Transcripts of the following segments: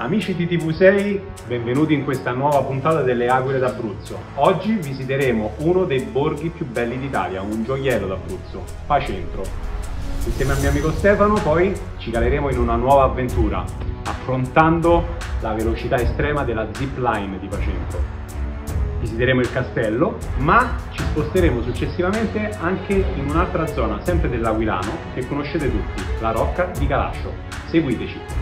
Amici di TV6, benvenuti in questa nuova puntata delle Aquile d'Abruzzo. Oggi visiteremo uno dei borghi più belli d'Italia, un gioiello d'Abruzzo, Pacentro. Insieme al mio amico Stefano poi ci caleremo in una nuova avventura, affrontando la velocità estrema della zip line di Pacentro. Visiteremo il castello, ma ci sposteremo successivamente anche in un'altra zona, sempre dell'Aquilano, che conoscete tutti, la Rocca di Calascio. Seguiteci!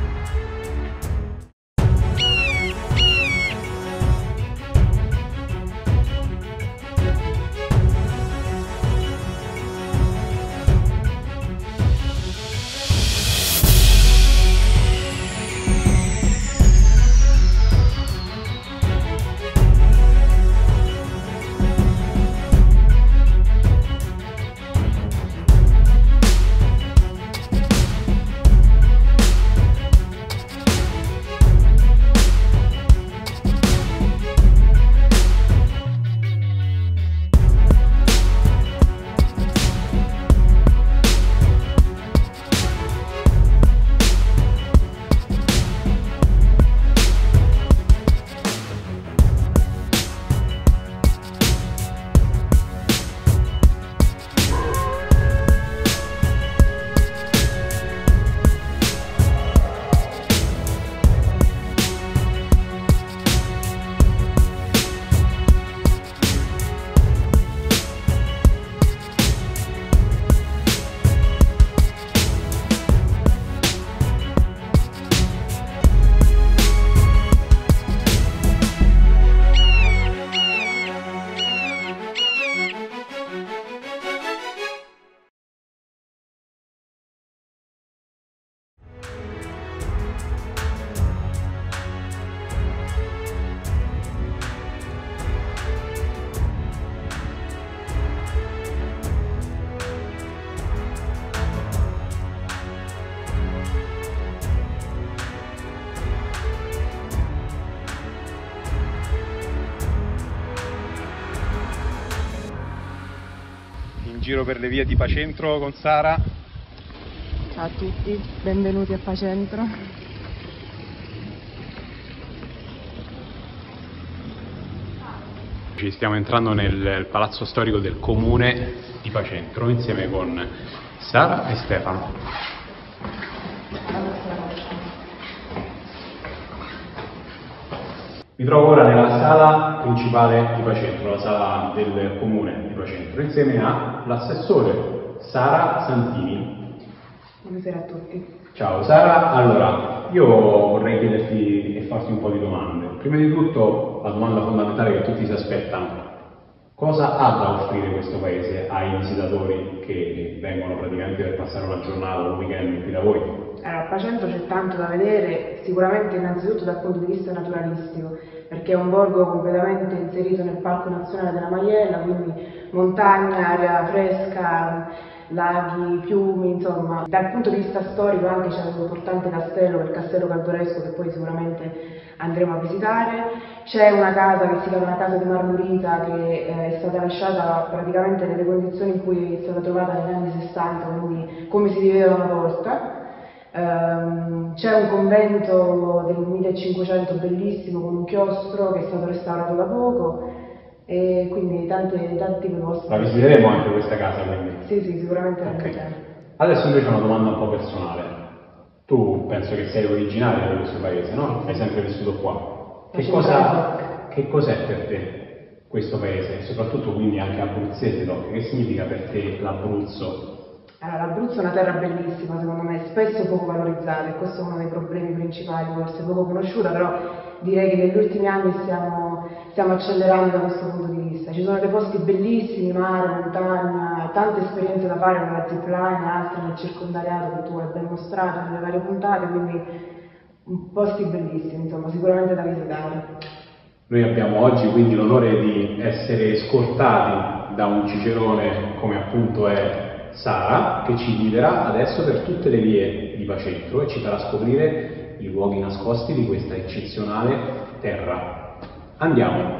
Giro per le vie di Pacentro con Sara. Ciao a tutti, benvenuti a Pacentro. Ci stiamo entrando nel palazzo storico del comune di Pacentro insieme con Sara e Stefano. Mi trovo ora nella sala principale di Pacentro, la sala del comune di Pacentro, insieme all'assessore Sara Santini. Buonasera a tutti. Ciao Sara, allora io vorrei chiederti e farti un po' di domande. Prima di tutto la domanda fondamentale che tutti si aspettano: cosa ha da offrire questo paese ai visitatori che vengono praticamente per passare una giornata o un weekend qui da voi? Allora, a Pacentro c'è tanto da vedere, sicuramente innanzitutto dal punto di vista naturalistico, perché è un borgo completamente inserito nel Parco Nazionale della Maiella, quindi montagna, aria fresca, laghi, fiumi, insomma. Dal punto di vista storico anche c'è un importante castello, il Castello Caldoresco, che poi sicuramente andremo a visitare. C'è una casa che si chiama la Casa di Margherita, che è stata lasciata praticamente nelle condizioni in cui è stata trovata negli anni 60, quindi come si viveva una volta. C'è un convento del 1500 bellissimo con un chiostro che è stato restaurato da poco, e quindi tanti posti. La visiteremo anche questa casa, quindi? Sì, sicuramente. Okay. Adesso invece una domanda un po' personale. Tu penso che sei originaria di questo paese, no? Hai sempre vissuto qua. Che cos'è per te questo paese? E soprattutto quindi anche abruzzese, no? Che significa per te l'Abruzzo? Allora, l'Abruzzo è una terra bellissima, secondo me, spesso poco valorizzata, e questo è uno dei problemi principali, forse poco conosciuta, però direi che negli ultimi anni stiamo accelerando da questo punto di vista. Ci sono dei posti bellissimi, mare, montagna, tante esperienze da fare con la zipline, altre nel circondariato che tu hai ben mostrato nelle varie puntate, quindi posti bellissimi, insomma, sicuramente da visitare. Noi abbiamo oggi quindi l'onore di essere scortati da un cicerone come appunto è Sara, che ci guiderà adesso per tutte le vie di Pacentro e ci farà scoprire i luoghi nascosti di questa eccezionale terra. Andiamo!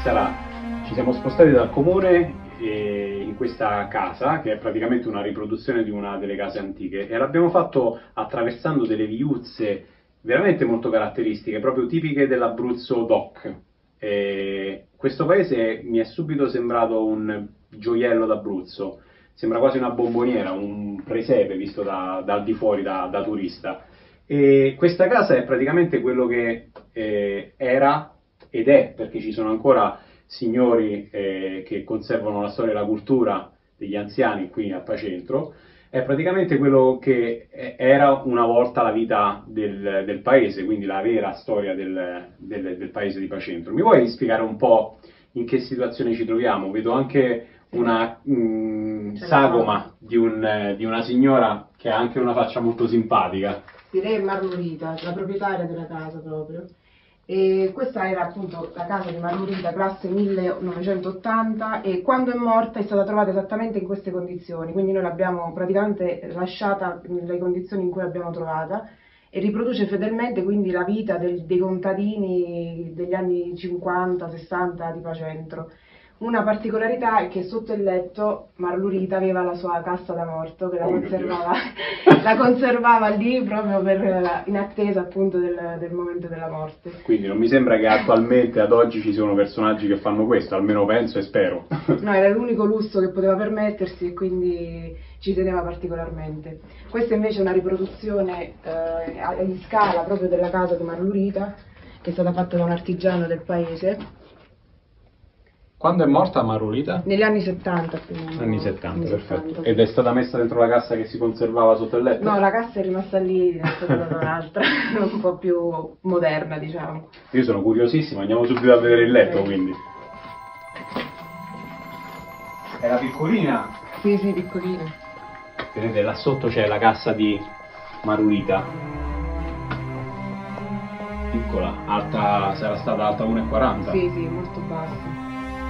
sarà, ci siamo spostati dal comune in questa casa, che è praticamente una riproduzione di una delle case antiche, e l'abbiamo fatto attraversando delle viuzze veramente molto caratteristiche, proprio tipiche dell'Abruzzo DOC. Questo paese mi è subito sembrato un gioiello d'Abruzzo, sembra quasi una bomboniera, un presepe visto dal di fuori, da turista. E questa casa è praticamente quello che era ed è, perché ci sono ancora signori che conservano la storia e la cultura degli anziani qui a Pacentro, è praticamente quello che era una volta la vita del paese, quindi la vera storia del paese di Pacentro. Mi vuoi spiegare un po' in che situazione ci troviamo? Vedo anche una sagoma di una signora che ha anche una faccia molto simpatica. Direi Margherita, la proprietaria della casa proprio. E questa era appunto la casa di Margherita, classe 1980, e quando è morta è stata trovata esattamente in queste condizioni, quindi noi l'abbiamo praticamente lasciata nelle condizioni in cui l'abbiamo trovata, e riproduce fedelmente quindi la vita dei contadini degli anni 50-60 di Pacentro. Una particolarità è che sotto il letto Margherita aveva la sua cassa da morto, che la conservava lì proprio in attesa appunto del momento della morte. Quindi non mi sembra che attualmente, ad oggi, ci siano personaggi che fanno questo, almeno penso e spero. No, era l'unico lusso che poteva permettersi e quindi ci teneva particolarmente. Questa invece è una riproduzione in scala proprio della casa di Margherita, che è stata fatta da un artigiano del paese. Quando è morta Margherita? Negli anni 70 più o meno. Anni 70, anni perfetto. 70. Ed è stata messa dentro la cassa che si conservava sotto il letto? No, la cassa è rimasta lì, è stata data un'altra, un po' più moderna, diciamo. Io sono curiosissimo, andiamo subito a vedere il letto, quindi. Era piccolina? Sì, piccolina. Vedete, là sotto c'è la cassa di Margherita. Piccola, alta, sarà stata alta 1,40. Sì, molto bassa.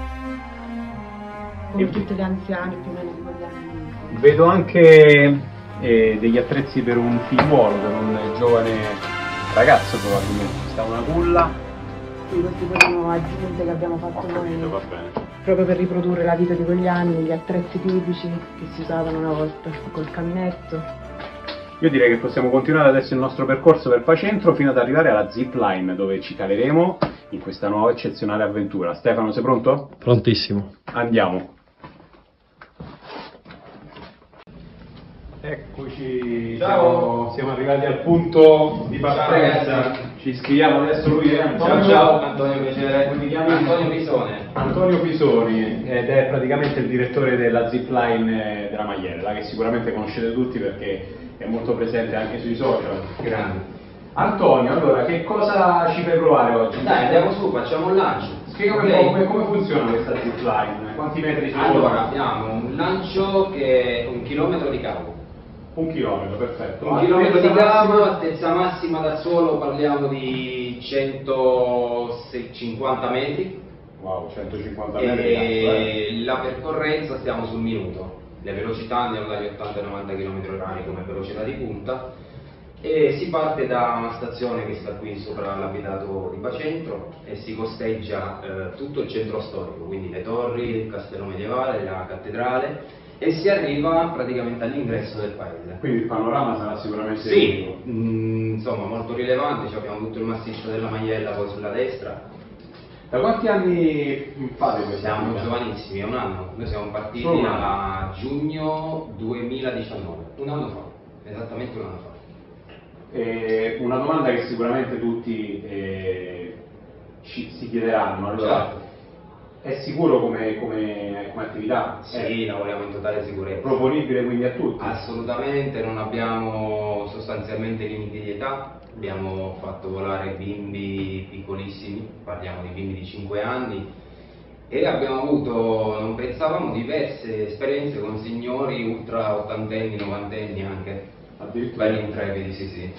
Come tutti gli anziani più o meno di quegli anni. Vedo anche degli attrezzi per un figliuolo, per un giovane ragazzo probabilmente. Ci sta una culla. Sì, queste sono aggiunte che abbiamo fatto noi. Va bene. Proprio per riprodurre la vita di quegli anni, gli attrezzi tipici che si usavano una volta, col caminetto. Io direi che possiamo continuare adesso il nostro percorso per Pacentro fino ad arrivare alla zip line, dove ci caleremo in questa nuova eccezionale avventura. Stefano, sei pronto? Prontissimo. Andiamo. Eccoci, siamo arrivati al punto di partenza. Ci iscriviamo adesso, lui è Antonio. Ciao Antonio, piacere. Come ti chiami? Antonio Pisone. Antonio Pisoni, ed è praticamente il direttore della zipline della Maiella, che sicuramente conoscete tutti perché è molto presente anche sui social. Grande. Antonio, allora, che cosa ci fai provare oggi? Dai, andiamo su, facciamo un lancio. Spiegami un po' come funziona questa zipline, quanti metri sono? Allora, abbiamo un lancio che è 1 chilometro di cavo. 1 chilometro, perfetto. 1 chilometro di cavo, altezza massima dal suolo parliamo di 150 metri. Wow, 150 metri. E la percorrenza stiamo sul minuto. Le velocità andiamo dagli 80 ai 90 km/h come velocità di punta. E si parte da una stazione che sta qui sopra l'abitato di Pacentro e si costeggia tutto il centro storico, quindi le torri, il castello medievale, la cattedrale, e si arriva praticamente all'ingresso del paese. Quindi il panorama sarà sicuramente sì, insomma molto rilevante, abbiamo tutto il massiccio della Maiella poi sulla destra. Da quanti anni fate questo? Siamo giovanissimi, è un anno, noi siamo partiti a giugno 2019, un anno fa, esattamente un anno fa. Una domanda che sicuramente tutti si chiederanno, allora, certo. È sicuro come attività? Sì, lavoriamo in totale sicurezza. Proponibile quindi a tutti? Assolutamente, non abbiamo sostanzialmente limiti di età, abbiamo fatto volare bimbi piccolissimi, parliamo di bimbi di 5 anni, e abbiamo avuto, non pensavamo, diverse esperienze con signori ultra ottantenni, novantenni anche. Addirittura? Belli intrepidi, sì.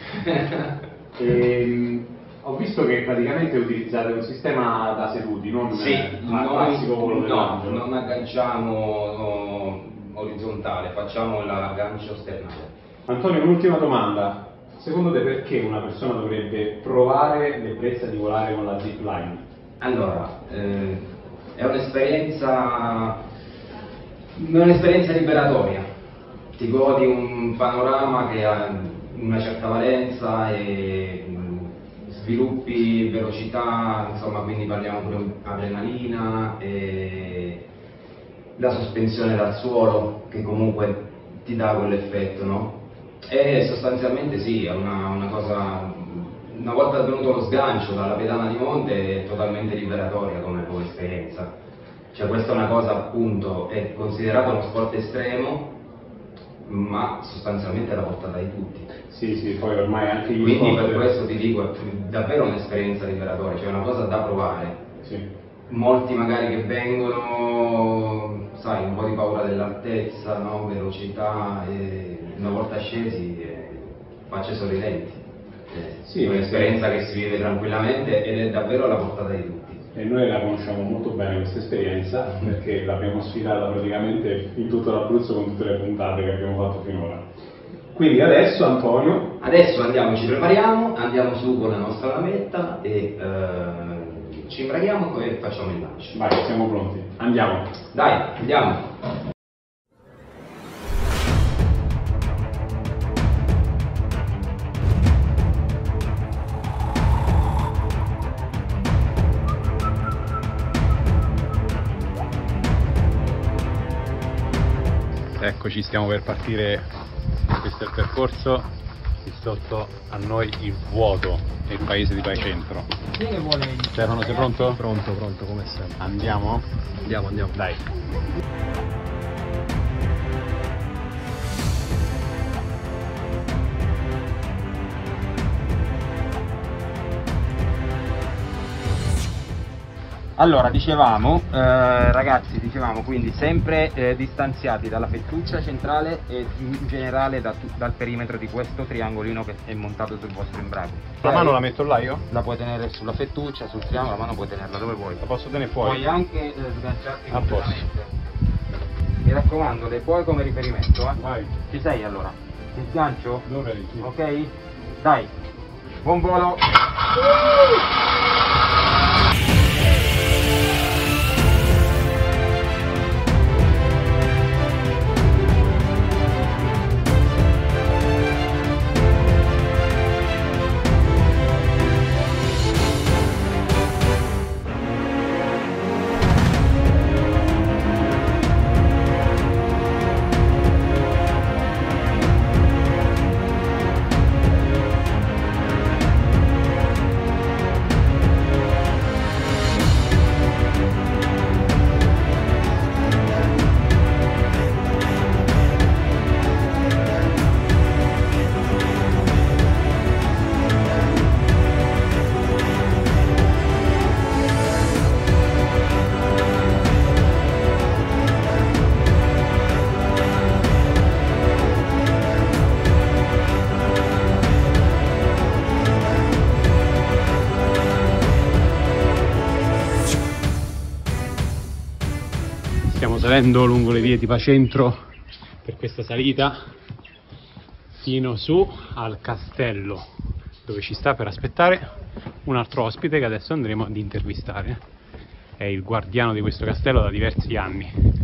Ho visto che praticamente utilizzate un sistema da seduti, non sì, il classico volo dell'angelo. Non agganciamo orizzontale, facciamo l'aggancio sternale. Antonio, un'ultima domanda. Secondo te perché una persona dovrebbe provare l'ebbrezza di volare con la zipline? Allora, è un'esperienza liberatoria, ti godi un panorama che ha una certa valenza e sviluppi velocità, insomma, quindi parliamo pure di adrenalina e la sospensione dal suolo che comunque ti dà quell'effetto, no? E sostanzialmente sì, è una cosa, una volta ottenuto lo sgancio dalla pedana di monte, è totalmente liberatoria come esperienza. Cioè questa è una cosa, appunto, è considerato uno sport estremo, ma sostanzialmente è alla portata di tutti. Sì, poi ormai anche gli Quindi sport... per questo ti dico, è davvero un'esperienza liberatoria, cioè è una cosa da provare. Sì. Molti magari che vengono, sai, un po' di paura dell'altezza, no? Velocità, e una volta scesi facce sorridenti. Sì, è un'esperienza che si vive tranquillamente ed è davvero alla portata di tutti. E noi la conosciamo molto bene questa esperienza perché l'abbiamo sfidata praticamente in tutto l'Abruzzo con tutte le puntate che abbiamo fatto finora. Quindi adesso, Antonio... Adesso andiamo, ci prepariamo, andiamo su con la nostra lametta e ci imbraghiamo e facciamo il lancio. Vai, siamo pronti. Andiamo. Dai, andiamo. Eccoci, stiamo per partire. Questo è il percorso. Qui sotto a noi il vuoto e il paese di Pacentro. Stefano, sei pronto? Pronto, come sempre. Andiamo? Andiamo. Dai. Allora, ragazzi, quindi sempre distanziati dalla fettuccia centrale e in generale dal perimetro di questo triangolino che è montato sul vostro imbrago. La mano la metto là io? La puoi tenere sulla fettuccia, sul triangolo, la mano puoi tenerla dove vuoi. La posso tenere fuori? Puoi anche sganciarti A posto. completamente. Mi raccomando, le puoi come riferimento, eh? Vai. Ci sei allora? Ti sgancio? Dove? Ok? Dai, buon volo! Stiamo salendo lungo le vie di Pacentro per questa salita fino su al castello, dove ci sta per aspettare un altro ospite che adesso andremo ad intervistare. È il guardiano di questo castello da diversi anni.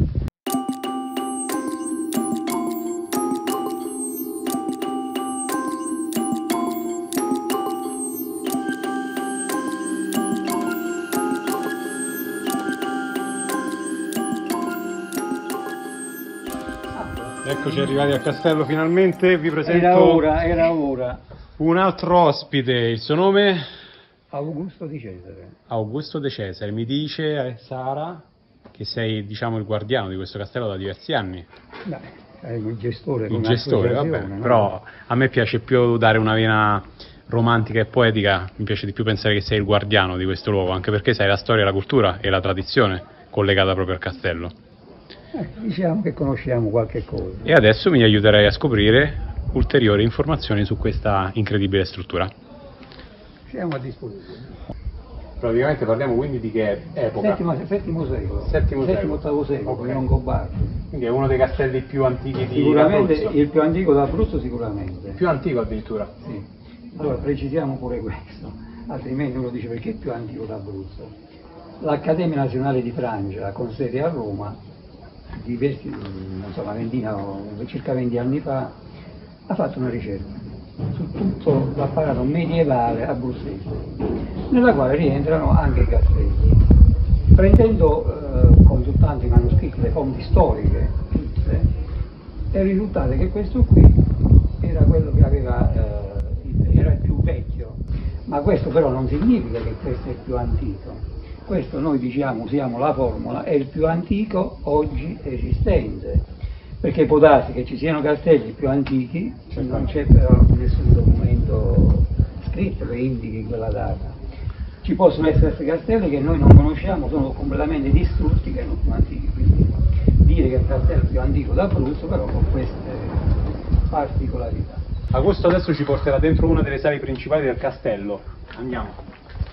Eccoci arrivati al castello finalmente, vi presento Era ora. un altro ospite, il suo nome? Augusto Di Cesare. Augusto De Cesare. Mi dice Sara che sei, diciamo, il guardiano di questo castello da diversi anni. Beh, è il gestore. Il gestore, vabbè, no? Però a me piace più dare una vena romantica e poetica, mi piace di più pensare che sei il guardiano di questo luogo, anche perché sai la storia, la cultura e la tradizione collegata proprio al castello. Diciamo che conosciamo qualche cosa. E adesso mi aiuterei a scoprire ulteriori informazioni su questa incredibile struttura. Siamo a disposizione. Praticamente parliamo quindi di che epoca? Settimo secolo. Settimo-ottavo secolo, Ok. con i Longobardi. Quindi è uno dei castelli più antichi di Sicuramente Abruzzo. il più antico d'Abruzzo, sicuramente. Più antico addirittura. Sì. Allora precisiamo pure questo, altrimenti uno dice perché è più antico d'Abruzzo. l'Accademia Nazionale di Francia, con sede a Roma, diversi, non so, una ventina o circa 20 anni fa, ha fatto una ricerca su tutto l'apparato medievale abruzzese, nella quale rientrano anche i castelli, prendendo consultando i manoscritti, le fonti storiche, tutte, è il risultato che questo qui era quello che aveva, era il più vecchio, ma questo però non significa che questo è il più antico. Questo noi diciamo, usiamo la formula, è il più antico oggi esistente, perché può darsi che ci siano castelli più antichi, non c'è però nessun documento scritto che indichi quella data. Ci possono essere questi castelli che noi non conosciamo, sono completamente distrutti, che non sono antichi, quindi dire che è il castello più antico d'Abruzzo, però con queste particolarità. Agosto adesso ci porterà dentro una delle sale principali del castello. Andiamo.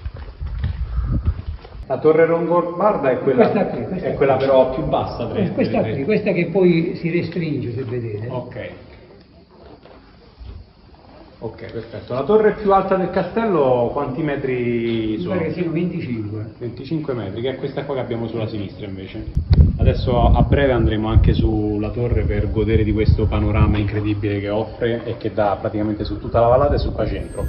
La torre longobarda è quella, questa è quella però più bassa. Questa che poi si restringe, se vedete. Ok, perfetto. La torre più alta del castello quanti metri sono? Mi pare che siano 25. 25 metri, che è questa qua che abbiamo sulla sinistra invece. Adesso a breve andremo anche sulla torre per godere di questo panorama incredibile che offre e che dà praticamente su tutta la vallata e sul Pacentro.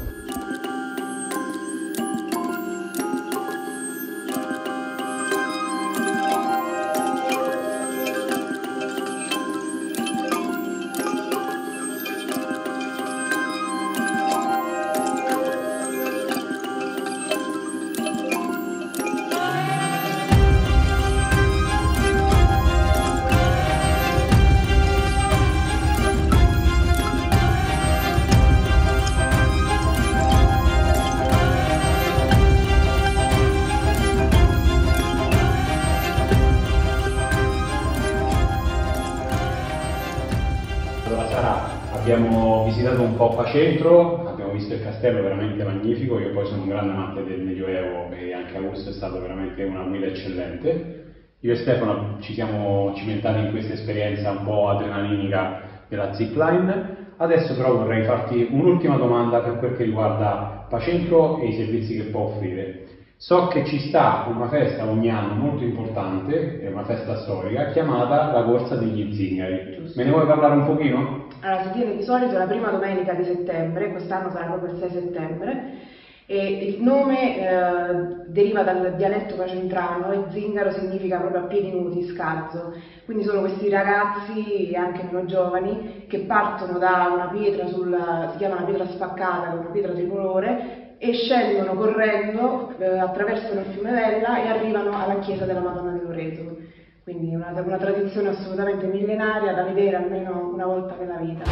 Abbiamo visitato un po' Pacentro, abbiamo visto il castello veramente magnifico, io poi sono un grande amante del Medioevo e anche Augusto è stato veramente una guida eccellente. Io e Stefano ci siamo cimentati in questa esperienza un po' adrenalinica della zipline. Adesso però vorrei farti un'ultima domanda per quel che riguarda Pacentro e i servizi che può offrire. So che ci sta una festa ogni anno molto importante, è una festa storica, chiamata la Corsa degli Zingari. Giusto. Me ne vuoi parlare un pochino? Allora, si tiene di solito la prima domenica di settembre, quest'anno sarà proprio il 6 settembre, e il nome deriva dal dialetto pacentrano e zingaro significa proprio a piedi nudi, scalzo. Quindi sono questi ragazzi, anche meno giovani, che partono da una pietra, si chiama una pietra spaccata, che è una pietra tricolore, e scendono correndo, attraversano il fiume Vella e arrivano alla chiesa della Madonna di Loreto. Quindi una tradizione assolutamente millenaria da vedere almeno una volta nella vita.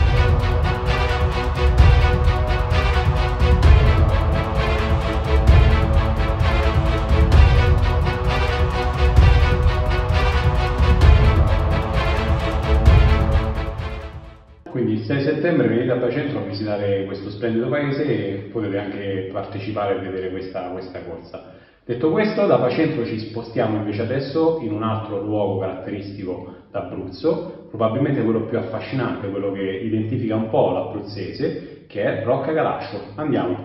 Quindi il 6 settembre venite a Pacentro a visitare questo splendido paese e potete anche partecipare e vedere questa corsa. Detto questo, da Pacentro ci spostiamo invece adesso in un altro luogo caratteristico d'Abruzzo, probabilmente quello più affascinante, quello che identifica un po' l'abruzzese, che è Rocca Calascio. Andiamo!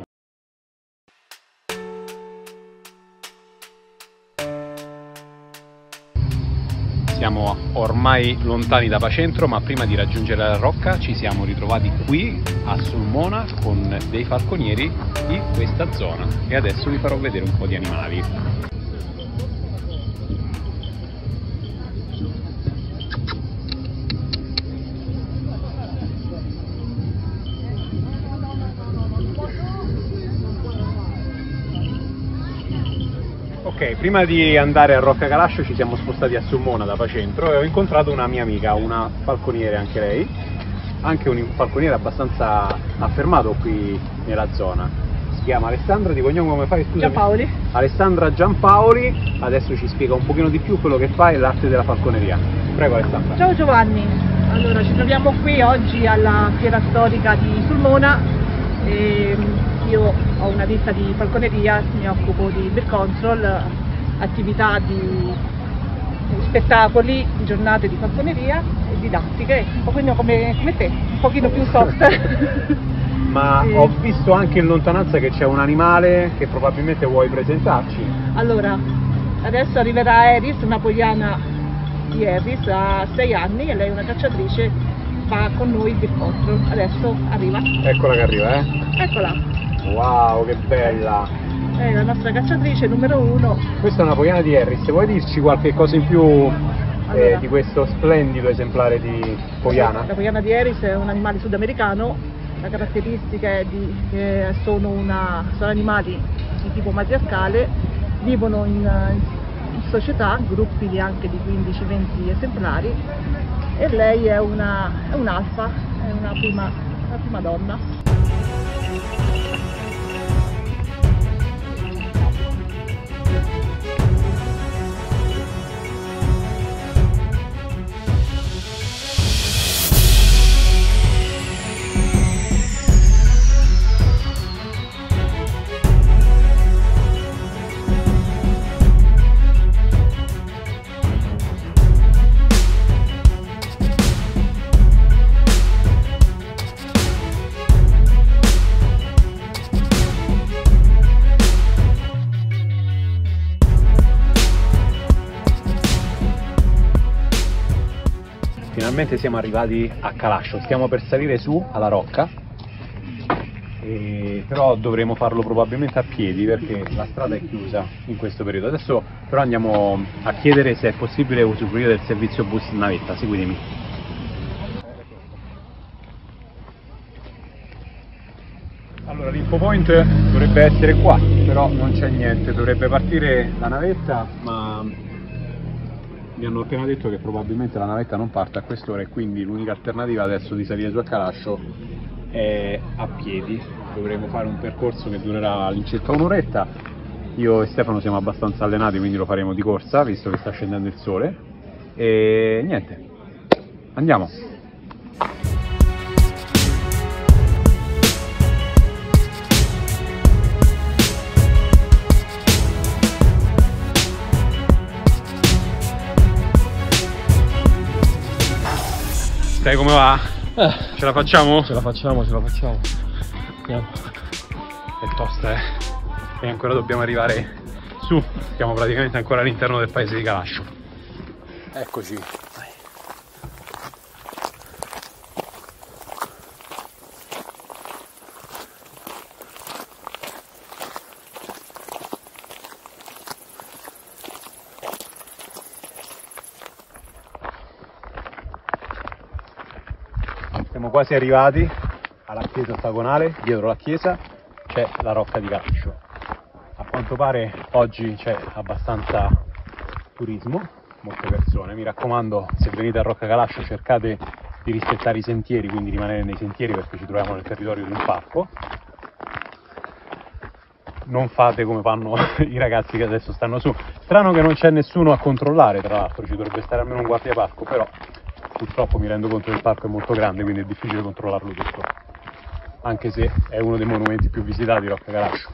Siamo ormai lontani da Pacentro, ma prima di raggiungere la Rocca ci siamo ritrovati qui a Sulmona con dei falconieri di questa zona e adesso vi farò vedere un po' di animali. Ok, prima di andare a Rocca Calascio ci siamo spostati a Sulmona da Pacentro e ho incontrato una mia amica, una falconiere anche lei, anche un falconiere abbastanza affermato qui nella zona. Si chiama Alessandra, di cognome come fai? Scusami. Giampaoli. Alessandra Giampaoli, adesso ci spiega un pochino di più quello che fa e l'arte della falconeria. Prego Alessandra. Ciao Giovanni, allora ci troviamo qui oggi alla fiera storica di Sulmona. Io ho una ditta di falconeria, mi occupo di birth control, attività di spettacoli, giornate di falconeria e didattiche, un pochino come te, un pochino più soft. Ma ho visto anche in lontananza che c'è un animale che probabilmente vuoi presentarci. Allora, Adesso arriverà Eris, una poiana di Eris, ha 6 anni e lei è una cacciatrice, fa con noi il Bird Control. Adesso arriva. Eccola che arriva, Eccola, Wow, che bella! è la nostra cacciatrice numero 1. Questa è una poiana di Harris, vuoi dirci qualche cosa in più Allora, di questo splendido esemplare di poiana? La poiana di Eris è un animale sudamericano, la caratteristica è che sono animali di tipo matriarcale, vivono in società, gruppi di anche di 15-20 esemplari, e lei è un'alfa, è una prima donna. Finalmente siamo arrivati a Calascio, stiamo per salire su alla rocca, però dovremo farlo probabilmente a piedi perché la strada è chiusa in questo periodo. Adesso però andiamo a chiedere se è possibile usufruire del servizio bus navetta, seguitemi. Allora l'info point dovrebbe essere qua, però non c'è niente, dovrebbe partire la navetta, ma mi hanno appena detto che probabilmente la navetta non parte a quest'ora e quindi l'unica alternativa adesso di salire su a Calascio è a piedi. Dovremo fare un percorso che durerà all'incirca un'oretta. Io e Stefano siamo abbastanza allenati, quindi lo faremo di corsa, visto che sta scendendo il sole. E niente, andiamo! Sai come va? Ce la facciamo? Ce la facciamo. Andiamo. È tosta, e ancora dobbiamo arrivare su, siamo praticamente ancora all'interno del paese di Calascio. Eccoci. Siamo quasi arrivati alla chiesa ottagonale, dietro la chiesa c'è la rocca di Calascio. A quanto pare oggi c'è abbastanza turismo, molte persone. Mi raccomando, se venite a Rocca Calascio cercate di rispettare i sentieri, quindi rimanere nei sentieri perché ci troviamo nel territorio di un parco. Non fate come fanno i ragazzi che adesso stanno su. Strano che non c'è nessuno a controllare, tra l'altro, ci dovrebbe stare almeno un guardaparco, però purtroppo mi rendo conto che il parco è molto grande, quindi è difficile controllarlo tutto, anche se è uno dei monumenti più visitati di Rocca Calascio.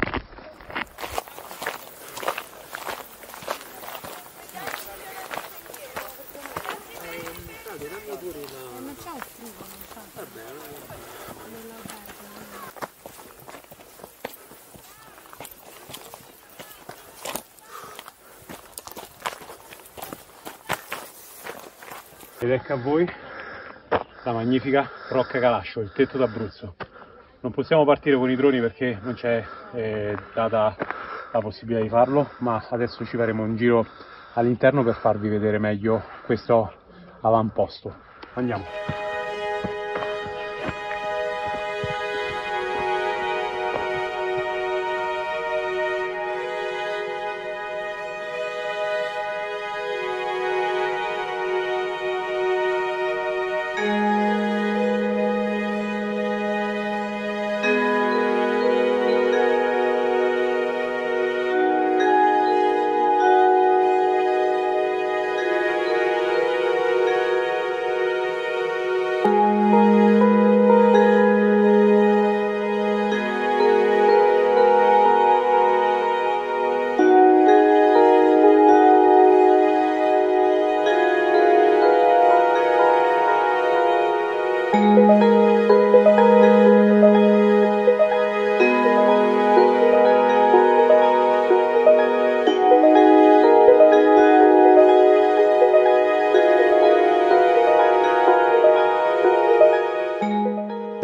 Ed ecco a voi la magnifica Rocca Calascio, il tetto d'Abruzzo. Non possiamo partire con i droni perché non c'è data la possibilità di farlo, ma adesso ci faremo un giro all'interno per farvi vedere meglio questo avamposto. Andiamo!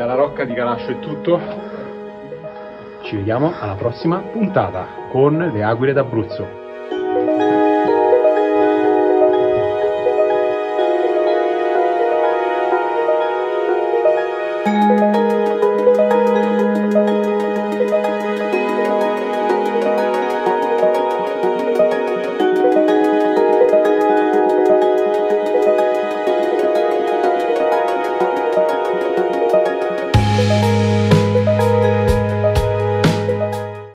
Dalla Rocca di Calascio è tutto. Ci vediamo alla prossima puntata con le Aquile d'Abruzzo.